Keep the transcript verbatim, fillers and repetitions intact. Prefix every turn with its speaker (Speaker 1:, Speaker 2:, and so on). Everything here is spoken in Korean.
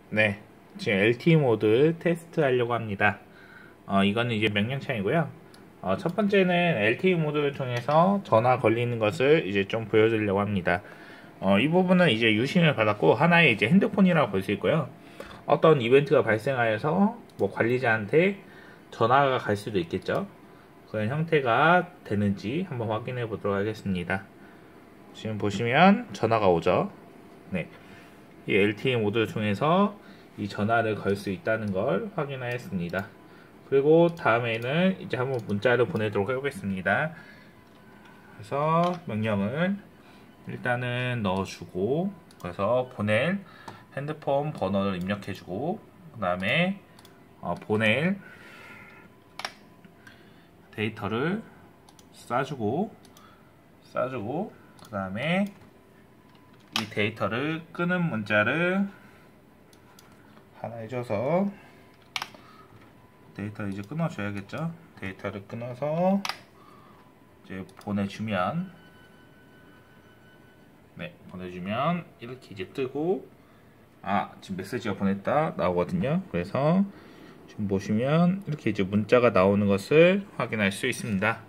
Speaker 1: 네, 지금 엘티이 모드 테스트 하려고 합니다. 어, 이거는 이제 명령창이고요. 어, 첫 번째는 엘티이 모드를 통해서 전화 걸리는 것을 이제 좀 보여드리려고 합니다. 어, 이 부분은 이제 유심을 받았고 하나의 이제 핸드폰이라고 볼 수 있고요. 어떤 이벤트가 발생하여서 뭐 관리자한테 전화가 갈 수도 있겠죠. 그런 형태가 되는지 한번 확인해 보도록 하겠습니다. 지금 보시면 전화가 오죠. 네. 이 엘티이 모드를 통해서 이 전화를 걸 수 있다는 걸 확인하였습니다. 그리고 다음에는 이제 한번 문자를 보내도록 하겠습니다. 그래서 명령을 일단은 넣어주고, 그래서 보낼 핸드폰 번호를 입력해주고, 그 다음에 어, 보낼 데이터를 쏴주고, 쏴주고, 그 다음에 이 데이터를 끄는 문자를 하나 해줘서 데이터를 이제 끊어줘야겠죠. 데이터를 끊어서 이제 보내주면, 네, 보내주면 이렇게 이제 뜨고, 아, 지금 메시지가 보냈다 나오거든요. 그래서 지금 보시면 이렇게 이제 문자가 나오는 것을 확인할 수 있습니다.